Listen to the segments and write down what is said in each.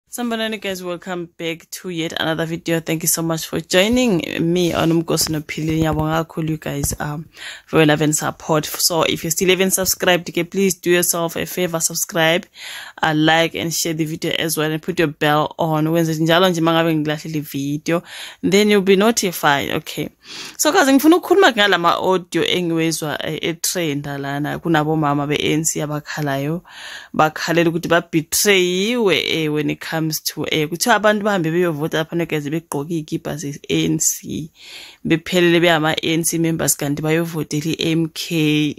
Sanibonani guys, welcome back to yet another video. Thank you so much for joining me on Umnkosi Nophilile. Ngiyabonga kakhulu you guys for your love and support. So if you still haven't subscribed, okay, please do yourself a favor, subscribe, like and share the video as well, and put your bell on when njalo nje mangabe ngilahlile video, then you'll be notified. Okay, so guys, ngifuna ukukhuluma ngalama audio engiwezwa etrend lana kunabo mama be-ANC abakhalayo bakhalela ukuthi ba betrayiwe when it comes to kuthiwa abantu bahambe beyovota lapha negezi begqoka izikipa ze-ANC bephelele beyama-ANC members kanti bayovotela i-MK.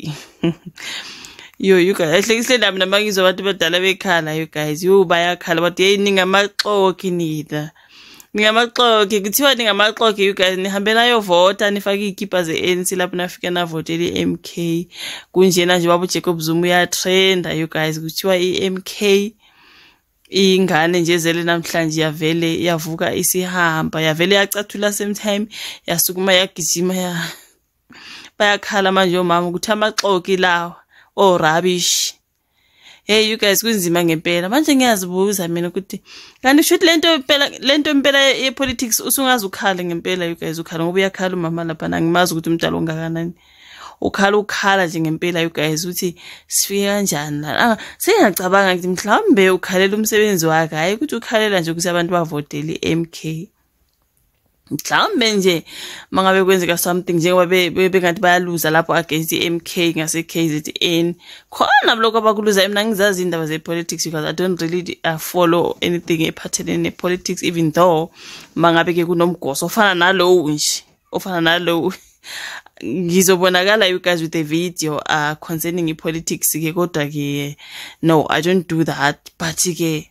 You guys, ihle nami namangizwa abantu badala bekhala you guys, bayakhala bathi hey ningamaxoki nina. Ngiyamaxoki kuthiwa ningamaxoki you guys, nihambela yovota nifake izikipa ze-ANC lapho nafika navotela i-MK. Kunjena nje baba Jacob Zuma uyatrenda you guys, kuthiwa i-MK ingane nje ezele namhlanje yavele yavuka isihamba yavele yacathula same time yasukuma yagijima bayakhala manje omama ukuthi amaxoki lawa rubbish. Hey you guys, kunzima ngempela manje ngiyazibuza mina ukuthi kanti should lento impela ye-politics usungazi ukhala ngempela you guys, ukhala ngoba uyakhala umama lapha nangimazi ukuthi umntalo ongakanani ukhala nje ngempela you guys ukuthi sifike kanjani la. Sengiyacabanga ukuthi mhlawumbe ukhalela umsebenzi wakhe, hayi ukuthi ukhalela nje ukuthi abantu bavotele i-MK. Mhlawumbe nje mangabe kwenzeka something njengoba bengathi bayaluza lapho against i-MK ngase KZN khona lokho abakuluza. Mina ngizazi indaba ze-politics because I don't really follow anything ephathelene ne-politics, even though mangabe ke kunomgoso ofana nalowo ngizobonakala you guys with a video concerning i-politics ke kodwa ke no, I don't do that. But ke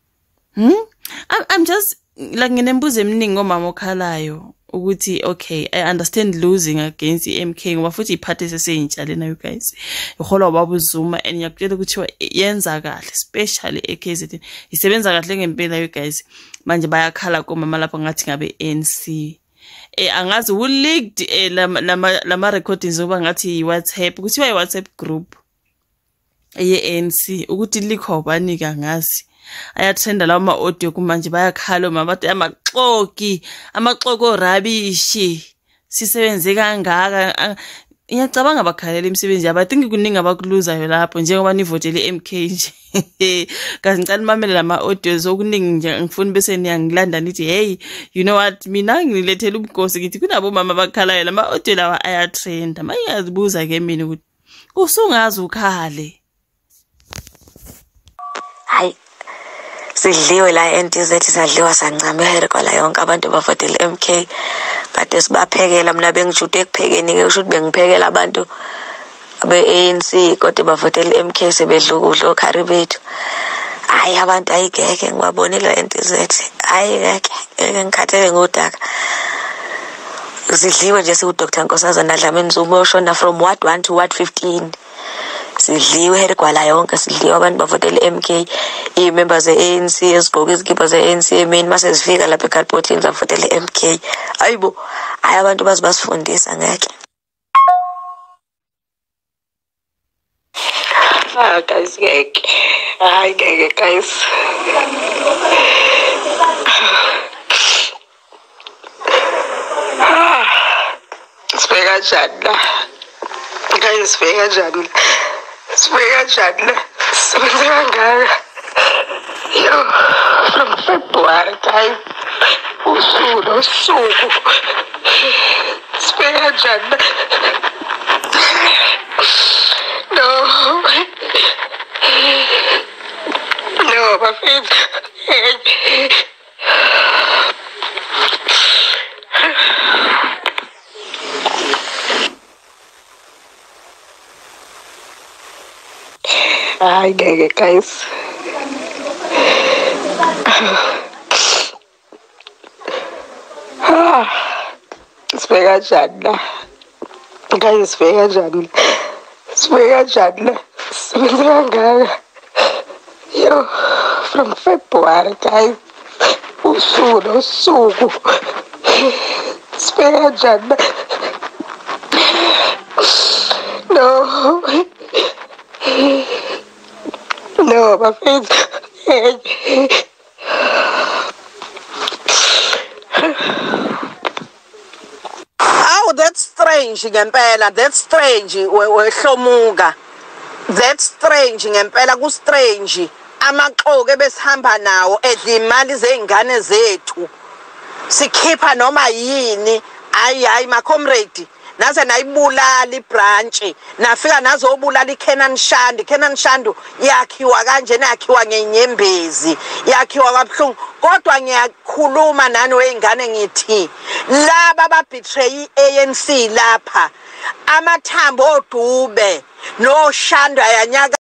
I'm just like nginembuzo eminingi ngomama okhalayo ukuthi okay, I understand losing against i-MK ngoba futhi iphathi seseyintsha lena you guys iholwa baba uZuma, and ngiyakutshela ukuthi yenza kahle especially eKZN isebenza kahle ngempela you guys. Manje bayakhala komama lapha ngathi ngabe ANC angazi who leaked lama recordings ngoba ngathi WhatsApp kuthiwa i-WhatsApp group ye-ANC ukuthi likho banika ngazi ayatrenda lawo ma-audio kumanje bayakhala mama bathi amaxoki rubbish sisebenze kangaka. Ngiyacabanga bakhalela imisebenzi yabo. I think kuningi abakuluzayo lapho njengoba nivotele i-MK nje. Kazi ngicela nimamele lama audios okuningi nje ngifuna bese niyangilanda nithi hey you know what, mina ngilethela ubunkosi ngithi kunabo mama bakhalayo lama audio lawa ayatrenda. Manje ngiyazibuza ke mina ukuthi usungazi ukhale. Hayi sidliwe la NTZ sadliwa sancamela kwala yonke abantu bavotela MK kade sibaphekela. Mina bengijude ekuphekeni ke kusho ukuthi bengiphekela abantu be-ANC kodwa bavotela MK sebedla ukudla okhari bethu. Hayi abantu ayigeke ngiwabonela NTZ, hayi ngeke ngikhathele ngodaka. Sidliwe nje siku-Dr. Nkosazana Dlamini Zuma oshona from Ward 1 to Ward 15. Sidliwe herigwala yonke, sidliwe abantu bavotela i-MK, i-members ze-ANC ezigqoka izikipa ze-ANC emini mase zifika lapha eGalpotini zavotela i-MK. Hayibo, hayi abantu basifundisa ngeke. Guys, ngeke. Hayi ngeke guys. Sibheka kanjani la? Guys, sibheka kanjani la? Sebenze kangaka. Yo, from February guys. Usuku. Sibheka kanjani la? No, my favorite. Ay, guys. Sibheka kanjani la? Guys, sibheka kanjani la? Sebenze kangaka. Yo, from February guys. Usuku. Sibheka kanjani la? No, my face. strange ngempela, that's strange wehlomuka. That's strange ngempela, ku strange. Amaxoke besihamba nawo edla imali zeingane zethu. Sikhipha noma yini. Hayi ma comrade. Naze nayibulala ibranch, nafika nazobulala iKenan Shandu. Kenan Shandu yakhiwa kanjena, yakhiwa ngenyembezi, yakhiwa kabuhlungu. Kodwa ngiyakhuluma nani weingane ngithi laba ababetray ANC lapha, amathambo oDube no Shandu ayanyaka